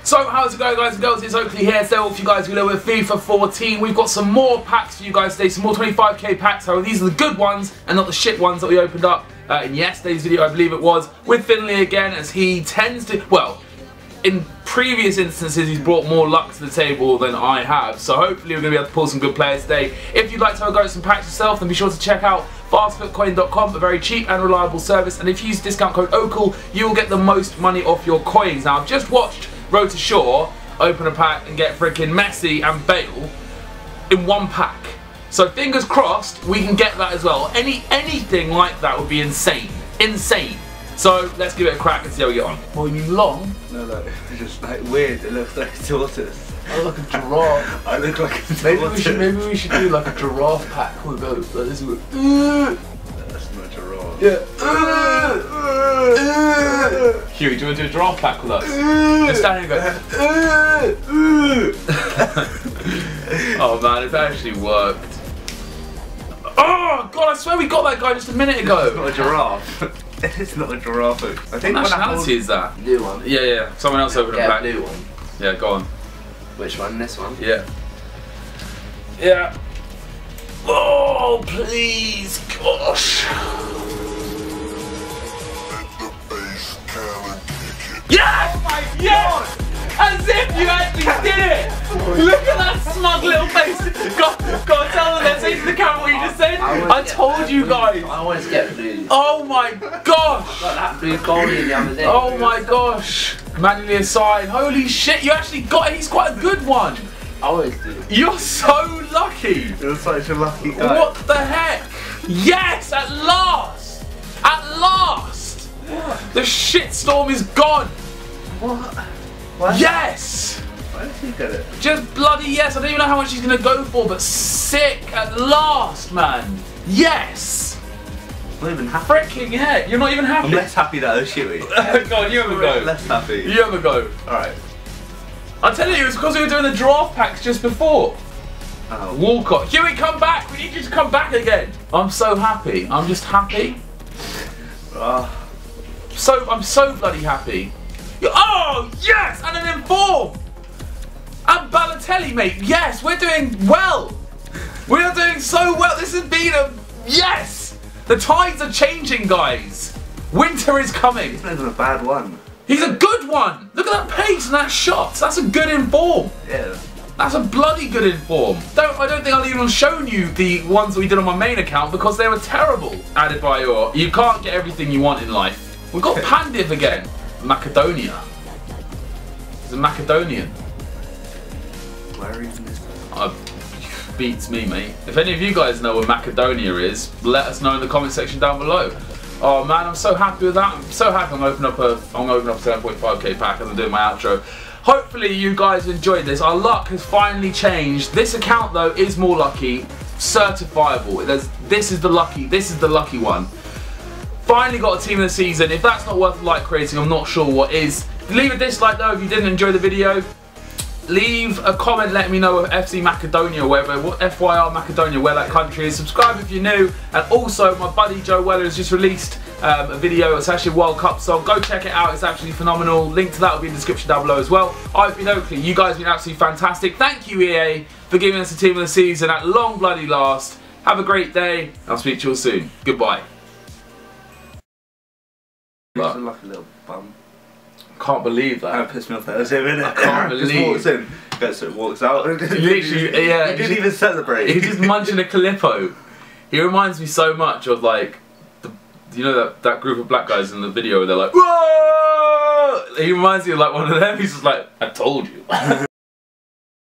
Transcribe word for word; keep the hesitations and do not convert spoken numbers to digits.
So how's it going, guys and girls? It's Oakley here, still with you guys who know with FIFA fourteen. We've got some more packs for you guys today, some more twenty-five K packs. However, these are the good ones and not the shit ones that we opened up uh, in yesterday's video, I believe it was, with Finley again, as he tends to, well, in previous instances he's brought more luck to the table than I have, so hopefully we're going to be able to pull some good players today. If you'd like to have a go at some packs yourself, then be sure to check out fastfoot coin dot com, a very cheap and reliable service, and if you use discount code OCL, you will get the most money off your coins. Now, I've just watched Road to Shore open a pack and get freaking Messi and Bale in one pack. So fingers crossed we can get that as well. Any anything like that would be insane. Insane. So let's give it a crack and see how we get on. Well, you mean long? No, no, it's just like weird. It looks like a tortoise. I look like a giraffe. I look like a tortoise. Maybe we should maybe we should do like a giraffe pack. We'll go like this. We'll, uh, That's not a giraffe. Yeah. Uh, uh, Huey, do you want to do a giraffe pack with us? Just stand here and go. Oh man, it actually worked. Oh god, I swear we got that guy just a minute ago. It's not a giraffe. It's not a giraffe. I think what nationality is that? New one. Yeah, yeah. Someone else opened a Yeah, pack. new one. Yeah, go on. Which one? This one? Yeah. Yeah. Oh, please, gosh. Yes! Oh my yes! As if you actually did it! Look at that smug little face! Go, go on, tell them that. Say to the camera what you just said. I, I told you guys. I wanted to get blue. Oh my gosh! Got that blue goalie the other day. Oh my gosh! Manually assigned. Holy shit! You actually got it. He's quite a good one. I always do. You're so lucky. You're such a lucky guy. What the heck? Yes! At last! At last! What? The shitstorm is gone. What? What? Yes! Why did he get it? Just bloody yes. I don't even know how much he's gonna go for, but sick at last, man. Yes! I'm not even happy. Freaking heck! You're not even happy. I'm less happy that I was shooting. Go on, you have a go. Less happy. You have a go. Alright. I'm telling you, it's because we were doing the draft packs just before. Oh. Walcott. Huey, come back! We need you to come back again. I'm so happy. I'm just happy. Oh. So I'm so bloody happy. Oh yes, and an inform. And Balotelli, mate. Yes, we're doing well. We are doing so well. This has been a yes. The tides are changing, guys. Winter is coming. He's not even a bad one. He's a good one. Look at that pace and that shot. That's a good inform. Yeah. That's a bloody good inform. Don't I don't think I'll even have shown you the ones that we did on my main account because they were terrible. Adebayor. You can't get everything you want in life. We've got Pandiv again. Macedonia. He's a Macedonian. Where even is that? Uh, beats me, mate. If any of you guys know where Macedonia is, let us know in the comment section down below. Oh man, I'm so happy with that. I'm so happy I'm gonna open up a I'm gonna open up a seven point five K pack as I'm doing my outro. Hopefully you guys enjoyed this. Our luck has finally changed. This account though is more lucky, certifiable. There's, this is the lucky, this is the lucky one. Finally got a team of the season. If that's not worth like creating, I'm not sure what is. Leave a dislike though if you didn't enjoy the video. Leave a comment letting me know if F C Macedonia, wherever, what F Y R Macedonia, where that country is. Subscribe if you're new. And also, my buddy Joe Weller has just released um, a video. It's actually a World Cup song. Go check it out. It's actually phenomenal. Link to that will be in the description down below as well. I've been Oakley. You guys have been absolutely fantastic. Thank you, E A, for giving us a team of the season at long bloody last. Have a great day. I'll speak to you all soon. Goodbye. He's like a little bum. Can't believe that. That pissed me off. That was him, innit? I can't Just believe. walks in, gets it, walks out. Literally, yeah. He didn't even celebrate. He's just munching a Calippo. He reminds me so much of like, the, you know that, that group of black guys in the video where they're like, whoa! He reminds me of like one of them. He's just like, I told you.